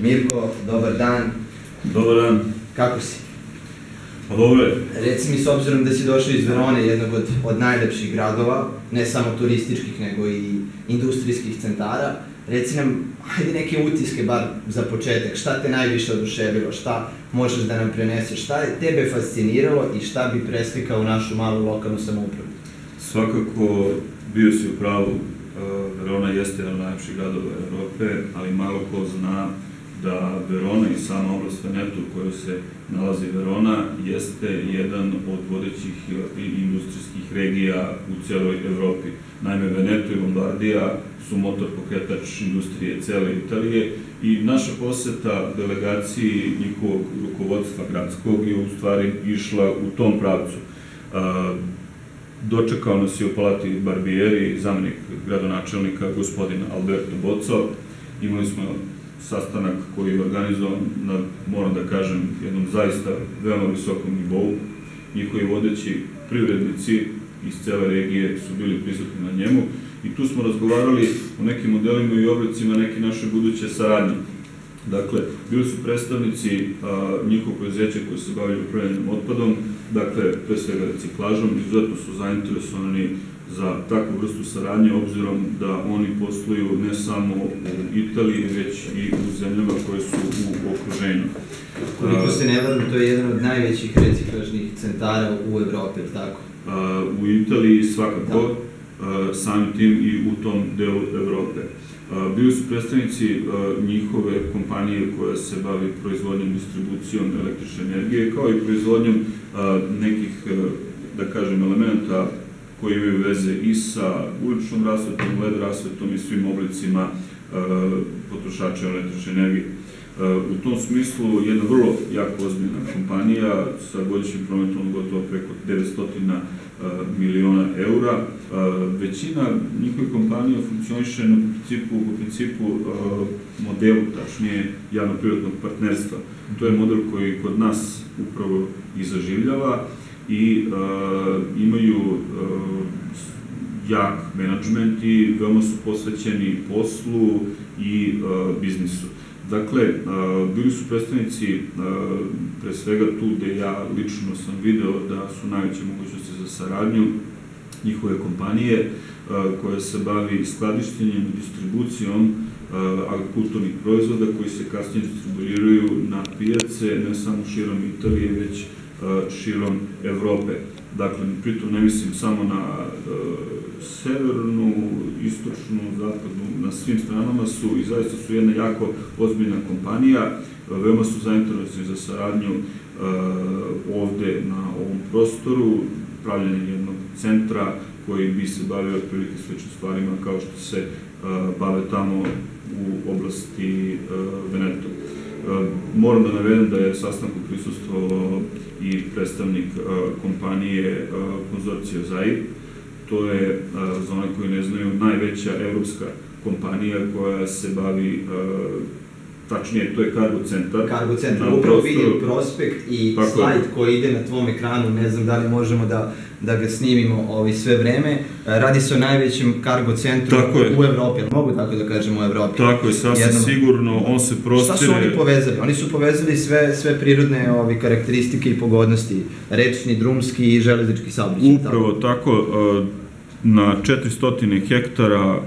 Mirko, dobar dan. Dobar dan. Kako si? Pa dobro je. Reci mi, s obzirom da si došao iz Verone, jednog od najlepših gradova, ne samo turističkih, nego i industrijskih centara, reci nam, hajde neke utiske, bar za početak, šta te najviše oduševilo, šta možeš da nam preneseš, šta je tebe fasciniralo i šta bi preslikao u našu malu lokalnu samoupravu? Svakako, bio si u pravu, Verona jeste jedan od najlepših gradova Evrope, ali malo ko zna da Verona i sama oblast Veneto u kojoj se nalazi Verona jeste jedan od vodećih industrijskih regija u cijeloj Evropi. Naime, Veneto i Lombardija su motor pokretač industrije cele Italije i naša poseta delegaciji njihovog rukovodstva gradskog je u stvari išla u tom pravcu. Dočekao nas je u Palati Barbieri zamenik gradonačelnika gospodin Alberto Bozzo. Imali smo sastanak koji je organizovan na, moram da kažem, jednom zaista veoma visokom nivou. Njihovi vodeći privrednici iz cele regije su bili prisutni na njemu i tu smo razgovarali o nekim modelima i oblicima neke naše buduće saradnje. Dakle, bili su predstavnici njihovog preduzeća koji se bavili upravljanjem otpadom, dakle, pre svega reciklažom, izuzetno su zainteresovani za takvu vrstu saradnje, obzirom da oni posluju ne samo u Italiji, već i u zemljama koje su u okruženju. Koliko se ne varam, to je jedan od najvećih reciklažnih centara u Evropi, ili tako? U Italiji svakako, samim tim i u tom delu Evrope. Bili su predstavnici njihove kompanije koja se bavi proizvodnjom, distribucijom električne energije, kao i proizvodnjom nekih, da kažem, elementa koji imaju veze i sa uličnom rasvetom, LED rasvetom i svim oblicima potrošača električne energije. U tom smislu jedna vrlo jako ozbiljna kompanija sa godišnjim prometom gotovo preko 900 miliona eura. Većina njihovih kompanija funkcioniše po principu modelu, tačnije javno-privatnog partnerstva. To je model koji kod nas upravo i zaživljava i imaju jak menadžment i veoma su posvećeni poslu i biznisu. Dakle, bili su predstavnici, pre svega tu gde ja lično sam video da su najveće mogućnosti za saradnju njihove kompanije koja se bavi skladištenjem i distribucijom agrikulturnih proizvoda koji se kasnije distribuiraju na pijace, ne samo širom Italije, već širom Evrope. Dakle, pritom ne mislim samo na severnu, istočnu, zapadnu, na svim stranama su i zaista su jedna jako ozbiljna kompanija. Veoma su zainteresovani za saradnju ovde na ovom prostoru, pravljanje jednog centra koji bi se bavio otprilike sličnim stvarima kao što se bave tamo u oblasti Veneto. Moram da navedem da je sastanku prisustvovao i predstavnik kompanije konzorcija ZAID. To je, za one koji ne znaju, najveća evropska kompanija koja se bavi, tačnije, to je Cargo Centar. Cargo Centar, upravo vidim prospekt i slajd koji ide na tvom ekranu, ne znam da li možemo da ga snimimo sve vreme. Radi se o najvećem Cargo Centru u Evropi, ali mogu tako da kažemo u Evropi? Tako je, sasvim sigurno, on se prostire... Šta su oni povezali? Oni su povezali sve prirodne karakteristike i pogodnosti, rečni, drumski i železnički saobraćaj. Upravo tako, na 400 hektara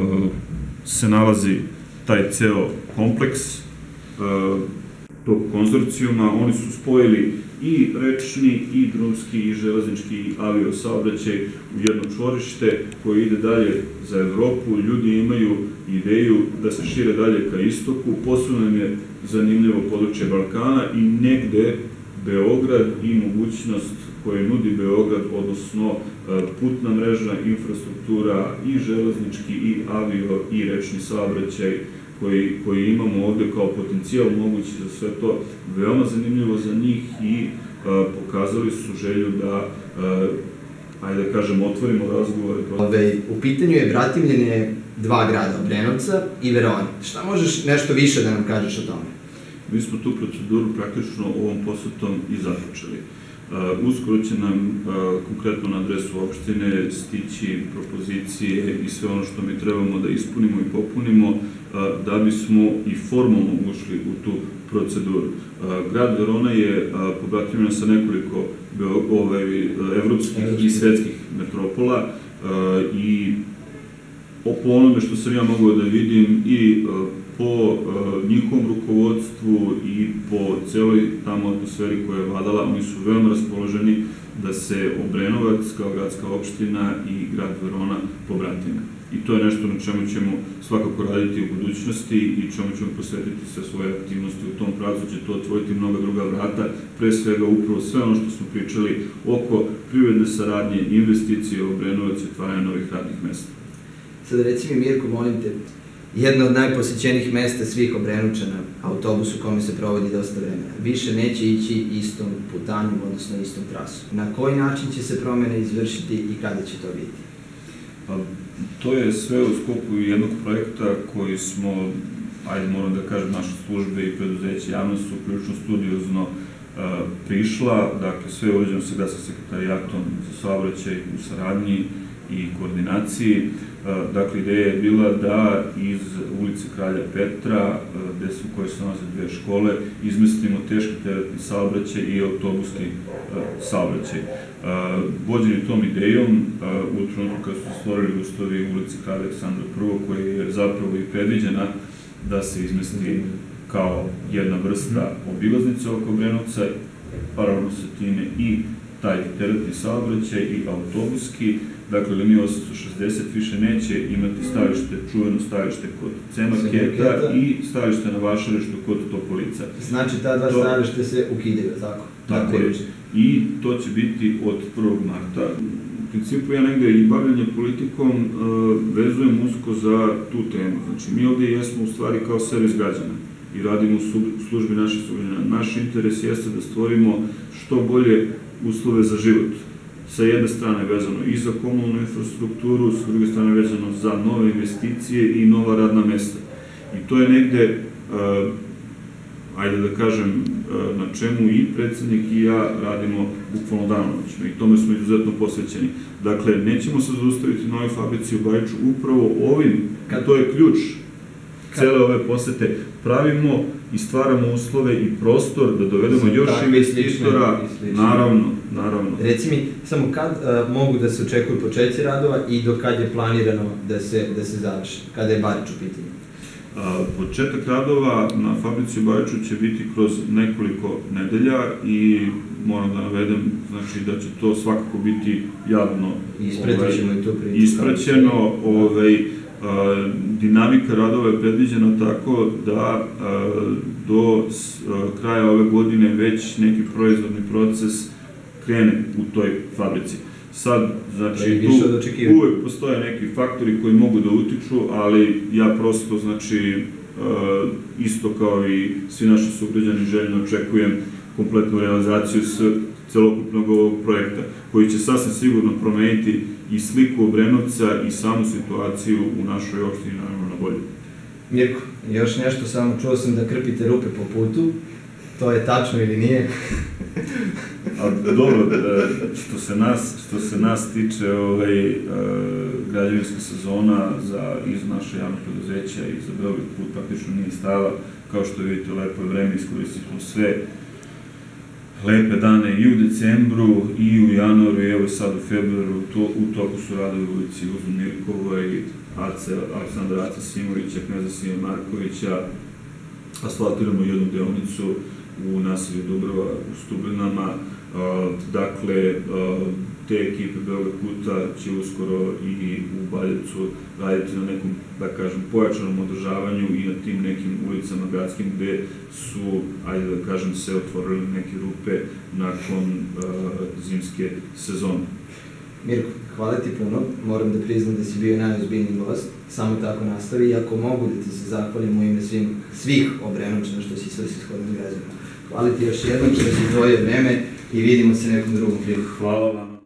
se nalazi taj ceo kompleks tog konzorcijuma. Oni su spojili i rečni, i drumski, i železnički, i aviosaobraćaj u jedno čvorište koje ide dalje za Evropu. Ljudi imaju ideju da se šire dalje ka istoku. Posebno nam je zanimljivo područje Balkana i negde Beograd i mogućnost koje nudi Beograd, odnosno putna mreža, infrastruktura i železnički, i avio, i rečni saobraćaj koji imamo ovde kao potencijal mogući za sve to, veoma zanimljivo za njih i pokazali su želju da, ajde da kažem, otvorimo razgovore. U pitanju je bratimljenje dva grada, Obrenovca i Verone. Šta možeš nešto više da nam kažeš o tome? Mi smo tu proceduru praktično ovom posetom i započeli. Uskoro će nam konkretno na adresu opštine stići propozicije i sve ono što mi trebamo da ispunimo i popunimo da bismo i formalno ušli u tu proceduru. Grad Verona je pobratimljen sa nekoliko evropskih i svetskih metropola i po onome što sam ja mogao da vidim i po njihovom rukovodstvu i po celoj tamo atmosferi koja je vladala, oni su veoma raspoloženi da se Obrenovac kao gradska opština i grad Verona pobratime. I to je nešto na čemu ćemo svakako raditi u budućnosti i čemu ćemo posvetiti sve svoje aktivnosti. U tom pravcu će to otvoriti mnoga druga vrata, pre svega upravo sve ono što smo pričali oko privredne saradnje, investicije u Obrenovac i otvaranja novih radnih mesta. Sada reci mi, Mirko, molim te, jedno od najposećenijih mesta svih Obrenovčana, autobus u kome se provodi dosta vremena, više neće ići istom putanjom, odnosno istom trasom. Na koji način će se promene izvršiti i kada će to biti? To je sve u sklopu jednog projekta koji smo, moram da kažem, naše službe i preduzeće javnost su prilično studiozno prišla, dakle sve je urađeno sa sekretarijatom za saobraćaj u saradnji i koordinaciji. Dakle, ideja je bila da iz ulice Kralja Petra, u kojoj se nalaze dve škole, izmestimo teški teretni saobraćaj i autobuski saobraćaj. Vođeni tom idejom, u trenutku kada su stvorili uslovi u ulici Kralja Aleksandra I, koja je zapravo i predviđena da se izmesti kao jedna vrsta obilaznice oko Obrenovca, paralelno sa time i taj teretni saobraćaj i autobuski. Dakle, linija 860 više neće imati stavište, čuveno stavište kod C-marketa i stavište na Vašarištu kod Topolica. Znači, ta dva stavište se ukidaju, tako? Tako je. I to će biti od 1. marta. U principu ja negde i bavljanje politikom vezujem usko za tu temu. Znači, mi ovdje jesmo u stvari kao servis građana i radimo u službi naših sugrađana. Naš interes jeste da stvorimo što bolje uslove za život. Sa jedne strane vezano i za komunalnu infrastrukturu, sa druge strane vezano za nove investicije i nova radna mesta. I to je negde, ajde da kažem, na čemu i predsednik i ja radimo bukvalno danonoćno i tome smo izuzetno posvećeni. Dakle, nećemo se zaustaviti na ovoj fabrici u Bajču, upravo ovim, to je ključ cele ove posete, pravimo i stvaramo uslove i prostor da dovedemo još investitora, naravno. Reci mi, samo kad mogu da se očekuju početci radova i do kad je planirano da se završi, kada je Bajč u pitanju? Početak radova na fabrici u Bajču će biti kroz nekoliko nedelja i moram da navedem, znači da će to svakako biti javno ispraćeno. Dinamika radova je predviđena tako da do kraja ove godine već neki proizvodni proces krene u toj fabrici. Sad, znači, tu uvek postoje neki faktori koji mogu da utiču, ali ja prosto, znači, isto kao i svi naši sugrađani željno očekujem kompletnu realizaciju celokupnog ovog projekta, koji će sasvim sigurno promeniti i sliku Obrenovca i samu situaciju u našoj opštini, naravno, na bolje. Mirko, još nešto samo, čuo sam da krpite rupe po putu, to je tačno ili nije? Dobro, što se nas tiče, građevinska sezona iz naše javne preduzeća i za Beograd put praktično nije stajala. Kao što vidite, lepo je vreme, iskoristili smo sve lepe dane i u decembru i u januaru i evo sad u februaru. U toku su radovi u ulici Uzun Mirkovoj, Aleksandra Aca Simovića, Kneza Sime Markovića, asfaltiramo jednu deonicu u naselju Dubrava u Stublinama. Dakle, te ekipe Beograd puta će uskoro i u Baljevcu raditi na nekom, da kažem, pojačanom održavanju i na tim nekim ulicama gradskim gde su, ajde da kažem, se otvorili neke rupe nakon zimske sezone. Mirko, hvala ti puno. Moram da priznam da si bio najozbiljniji gost. Samo tako nastavi i ako mogu da ti se zahvalim u ime svih Obrenovčana što si svrsishodan građana. Hvala ti još jednom što si izdvojio vreme i vidimo se nekom drugom priliku. Hvala vam.